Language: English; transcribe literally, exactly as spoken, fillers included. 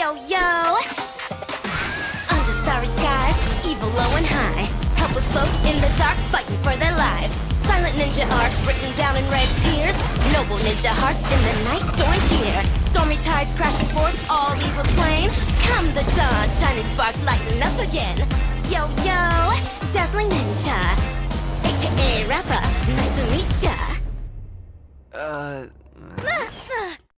Yo, yo! Under starry skies, evil low and high. Helpless folk in the dark, fighting for their lives. Silent ninja arcs written down in red tears. Noble ninja hearts in the night join here. Stormy tides crashing forth, all evil slain. Come the dawn, shining sparks lighting up again. Yo, yo! Dazzling ninja, aka Rappa. Nice to meet ya. Uh...